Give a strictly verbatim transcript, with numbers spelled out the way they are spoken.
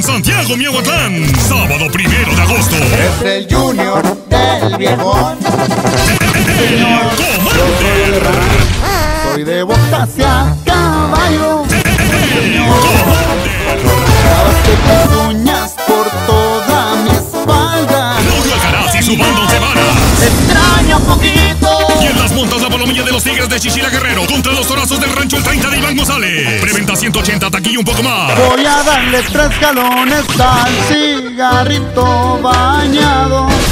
Santiago, Miahuatlán. Sábado primero de agosto. Es el Junior del viejón. Señor Commander. Soy de botas hacia caballo. Las uñas por toda mi espalda. Claudio Alcaraz y su bando se van a. Te extraño poquito. Y en las montas la palomilla de los Tigres de Chichila Guerrero contra los Torazos del Rancho el treinta de Iván González. Preventa ciento ochenta, taquilla un poco más. Voy a darle tres galones al cigarrito bañado.